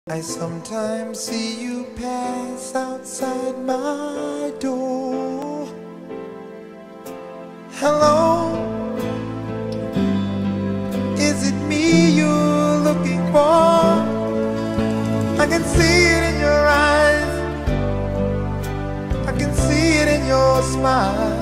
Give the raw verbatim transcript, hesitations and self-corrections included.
I sometimes see you pass outside my door. Hello, is it me you're looking for? I can see it in your eyes, I can see it in your smile.